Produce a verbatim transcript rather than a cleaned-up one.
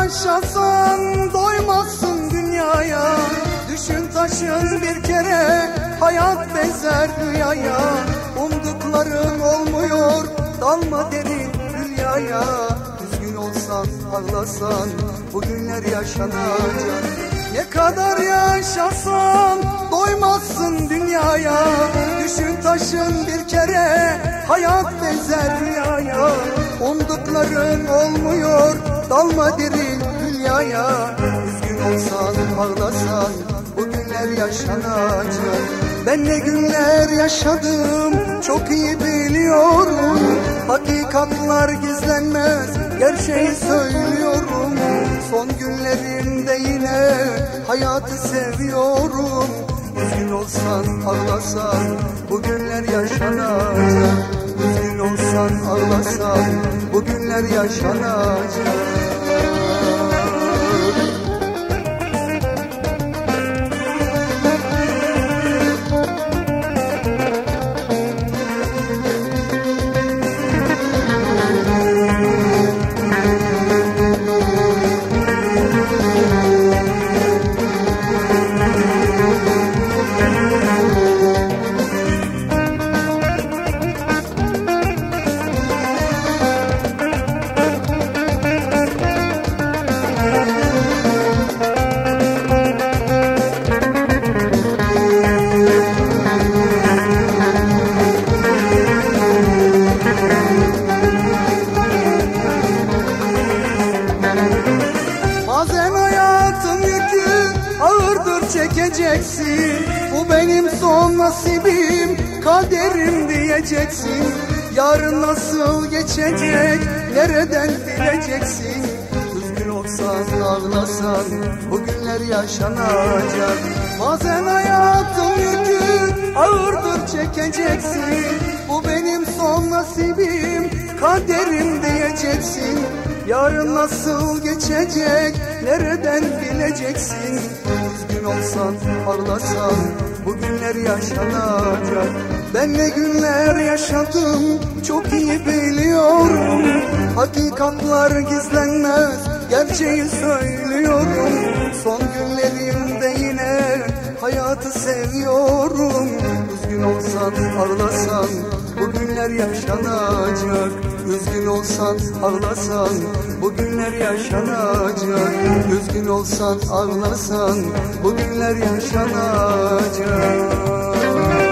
yaşasan doymazsın dünyaya. Düşün taşın bir kere, hayat benzer rüyaya. Umdukların olmuyor, dalma derin dünyaya. Üzgün olsan, ağlasan, bu günler yaşanacak. Ne kadar yaşasan doymazsın dünyaya. Düşün taşın bir kere, hayat benzer rüyaya. Umdukların olmuyor, dalma derin dünyaya. Üzgün olsan, ağlasan, bu günler yaşanacak. Ben ne günler yaşadım çok iyi biliyorum. Hakikatlar gizlenmez, gerçeği söylüyorum. Son günlerimde yine hayatı seviyorum. Üzgün olsan, ağlasan, bu günler yaşanacak. Üzgün olsan, ağlasan, bu günler yaşanacak. Bazen hayatın yükü ağırdır, çekeceksin. Bu benim son nasibim, kaderim diyeceksin. Yarın nasıl geçecek, nereden bileceksin? Üzgün olsan, ağlasan, bu günler yaşanacak. Bazen hayatın yükü ağırdır, çekeceksin. Bu benim son nasibim, kaderim diyeceksin. Yarın nasıl geçecek, nereden bileceksin? Üzgün olsan, ağlasan, bu günler yaşanacak. Ben ne günler yaşadım çok iyi biliyorum. Hakikatlar gizlenmez, gerçeği söylüyorum. Son günlerimde yine hayatı seviyorum. Üzgün olsan, ağlasan, bu günler yaşanacak. Üzgün olsan, ağlasan, bu günler yaşanacak. Üzgün olsan, ağlasan, bu günler yaşanacak.